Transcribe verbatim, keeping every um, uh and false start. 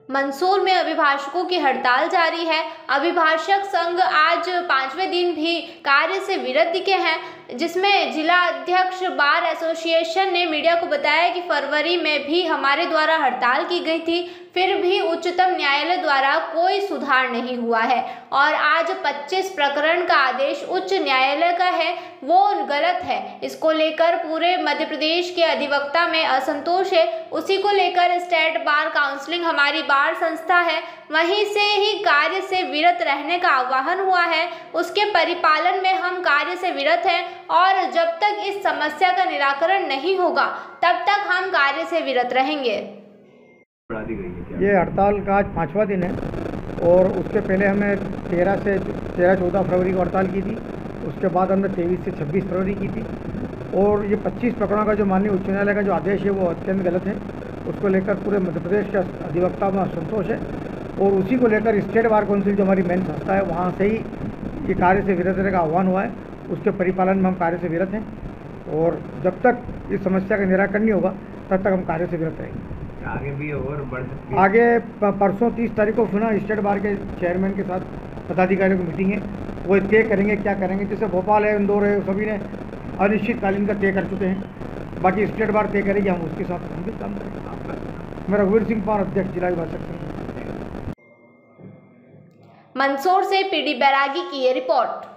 मंदसौर में अभिभाषकों की हड़ताल जारी है। अभिभाषक संघ आज पांचवें दिन भी कार्य से विरत दिखे हैं, जिसमें जिला अध्यक्ष बार एसोसिएशन ने मीडिया को बताया कि फरवरी में भी हमारे द्वारा हड़ताल की गई थी, फिर भी उच्चतम न्यायालय द्वारा कोई सुधार नहीं हुआ है और आज पच्चीस प्रकरण का आदेश उच्च न्यायालय का है वो गलत है। इसको लेकर पूरे मध्य प्रदेश के अधिवक्ता में असंतोष है। उसी को लेकर स्टेट बार काउंसिलिंग हमारी बार संस्था है, वहीं से ही कार्य से विरत रहने का आह्वान हुआ है। उसके परिपालन में हम कार्य से विरत हैं और जब तक इस समस्या का निराकरण नहीं होगा तब तक हम कार्य से विरत रहेंगे। ये हड़ताल का आज पाँचवा दिन है और उसके पहले हमने तेरह से तेरह चौदह फरवरी को हड़ताल की थी। उसके बाद हमने तेईस से छब्बीस फरवरी की थी और ये पच्चीस प्रकरणों का जो माननीय उच्च न्यायालय का जो आदेश है वो अत्यंत गलत है। उसको लेकर पूरे मध्य प्रदेश के अधिवक्ता में असंतोष है और उसी को लेकर स्टेट बार काउंसिल जो हमारी मेन संस्था है वहाँ से ही ये कार्य से विरत रहने का आह्वान हुआ है। उसके परिपालन में हम कार्य से विरत हैं और जब तक इस समस्या का निराकरण नहीं होगा तब तक हम कार्य से विरत रहेंगे। आगे भी और बढ़ सकती है। आगे परसों तीस तारीख को पुनः स्टेट बार के चेयरमैन के साथ पदाधिकारियों की मीटिंग है, वो तय करेंगे क्या करेंगे। जैसे भोपाल है, इंदौर है, सभी ने अनिश्चितकालीन का तय कर चुके हैं। बाकी स्टेट बार तय करेगी, हम उसके साथ हम भी काम करेंगे। मैं रघुवीर सिंह पार, अध्यक्ष जिला अभिभाषक संघ। मंदसौर से पीडी बैरागी की ये रिपोर्ट।